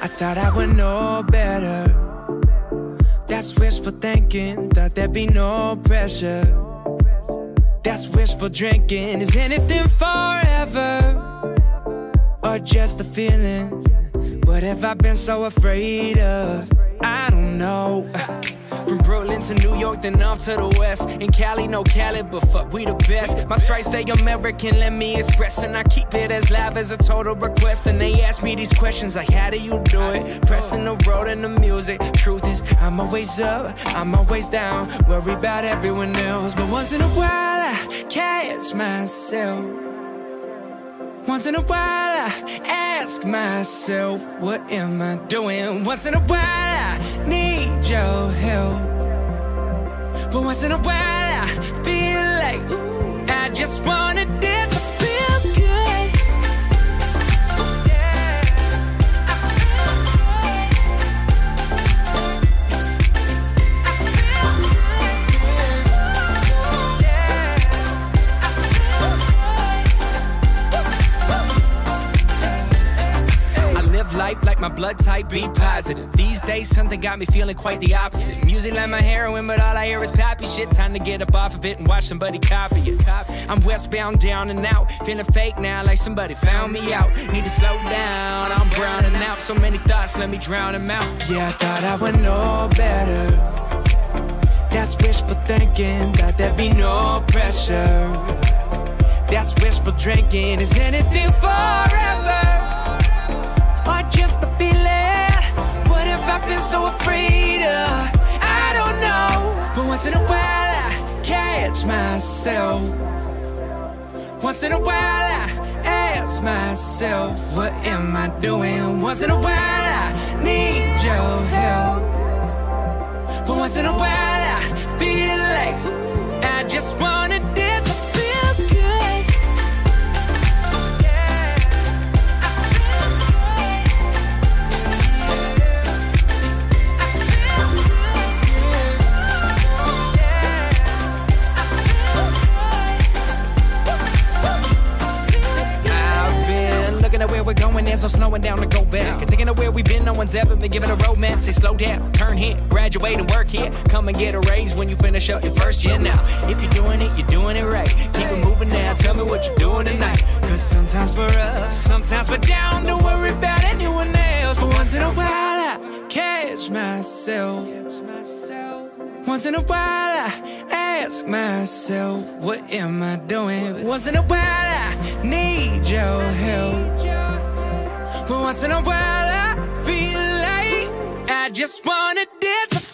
I thought I would know better. That's wishful thinking, thought there'd be no pressure. That's wishful drinking. Is anything forever, or just a feeling? What have I been so afraid of? I don't know. From Brooklyn to New York, then off to the west. In Cali, no Cali, but fuck, we the best. My stripes, they American, let me express. And I keep it as live as a total request. And they ask me these questions like, how do you do it? Pressing the road and the music. Truth is, I'm always up, I'm always down. Worry about everyone else. But once in a while, I catch myself. Once in a while, I ask myself, what am I doing? Once in a while, I need your help. But once in a while, I feel like, ooh, I just wanna dance, I feel good. Life like my blood type, be positive. These days something got me feeling quite the opposite. Music like my heroin, but all I hear is poppy shit. Time to get up off of it and watch somebody copy it. I'm westbound, down and out, feeling fake now like somebody found me out. Need to slow down, I'm browning out. So many thoughts, let me drown them out. Yeah, I thought I would know better. That's wishful thinking, thought there'd be no pressure. That's wishful drinking. Is anything forever, or just a feeling? What have I been so afraid of? I don't know. But once in a while I catch myself. Once in a while I ask myself, what am I doing? Once in a while I need your help. But once in a while I feel like, ooh, I just wanna dance, I feel good. Where we're going, there's no slowing down to go back. And thinking of where we've been, no one's ever been given a roadmap. Say slow down, turn here, graduate and work here. Come and get a raise when you finish up your first year now. If you're doing it, you're doing it right. Keep it moving now, tell me what you're doing tonight. Cause sometimes we're up, sometimes we're down. Don't worry about anyone else. But once in a while I catch myself. Once in a while I ask myself, what am I doing? Once in a while I need your help. But once in a while I feel like I just wanna dance.